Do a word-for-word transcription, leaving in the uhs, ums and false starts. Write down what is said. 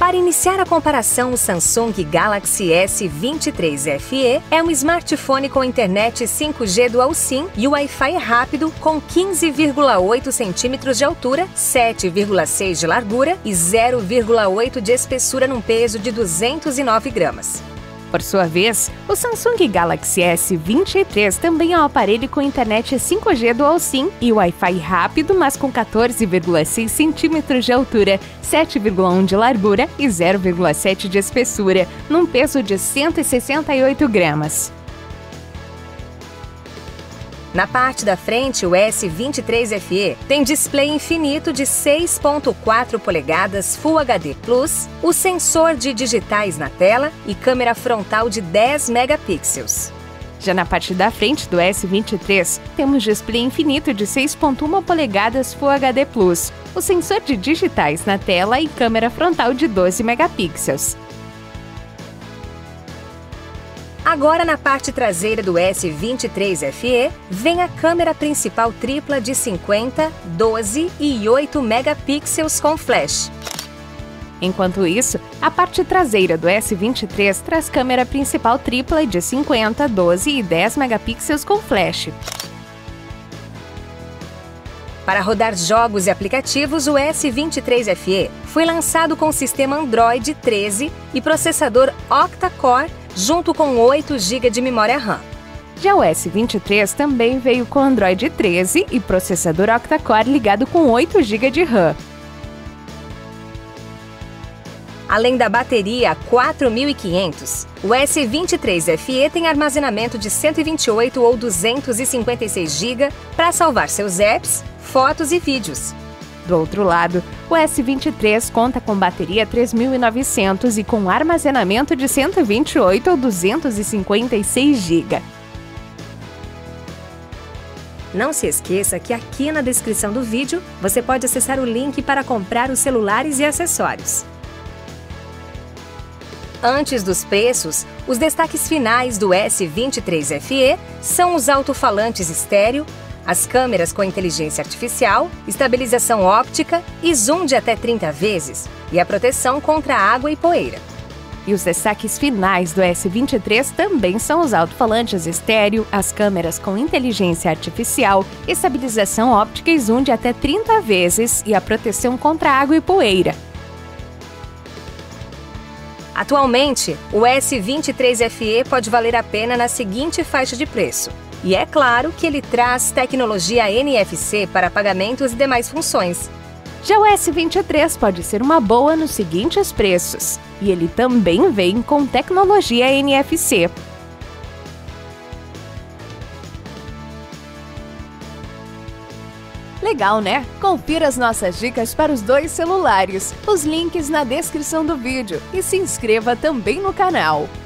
Para iniciar a comparação, o Samsung Galaxy S vinte e três F E é um smartphone com internet cinco G Dual SIM e Wi-Fi rápido com quinze vírgula oito centímetros de altura, sete vírgula seis de largura e zero vírgula oito de espessura num peso de duzentos e nove gramas. Por sua vez, o Samsung Galaxy S vinte e três também é um aparelho com internet cinco G Dual SIM e Wi-Fi rápido, mas com quatorze vírgula seis centímetros de altura, sete vírgula um de largura e zero vírgula sete de espessura, num peso de cento e sessenta e oito gramas. Na parte da frente, o S vinte e três F E tem display infinito de seis vírgula quatro polegadas Full H D plus, o sensor de digitais na tela e câmera frontal de dez megapixels. Já na parte da frente do S vinte e três, temos display infinito de seis vírgula um polegadas Full H D plus, o sensor de digitais na tela e câmera frontal de doze megapixels. Agora, na parte traseira do S vinte e três F E, vem a câmera principal tripla de cinquenta, doze e oito megapixels com flash. Enquanto isso, a parte traseira do S vinte e três traz câmera principal tripla de cinquenta, doze e dez megapixels com flash. Para rodar jogos e aplicativos, o S vinte e três F E foi lançado com sistema Android treze e processador octa-core, junto com oito gigas de memória RAM. Já o S vinte e três também veio com Android treze e processador octa-core ligado com oito gigas de RAM. Além da bateria quatro mil e quinhentos, o S vinte e três F E tem armazenamento de cento e vinte e oito ou duzentos e cinquenta e seis gigas para salvar seus apps, fotos e vídeos. Do outro lado, o S vinte e três conta com bateria três mil e novecentos e com armazenamento de cento e vinte e oito ou duzentos e cinquenta e seis gigas. Não se esqueça que aqui na descrição do vídeo você pode acessar o link para comprar os celulares e acessórios. Antes dos preços, os destaques finais do S vinte e três F E são os alto-falantes estéreo, as câmeras com inteligência artificial, estabilização óptica e zoom de até trinta vezes, e a proteção contra água e poeira. E os destaques finais do S vinte e três também são os alto-falantes estéreo, as câmeras com inteligência artificial, estabilização óptica e zoom de até trinta vezes e a proteção contra água e poeira. Atualmente, o S vinte e três F E pode valer a pena na seguinte faixa de preço. E é claro que ele traz tecnologia N F C para pagamentos e demais funções. Já o S vinte e três pode ser uma boa nos seguintes preços. E ele também vem com tecnologia N F C. Legal, né? Confira as nossas dicas para os dois celulares, os links na descrição do vídeo e se inscreva também no canal.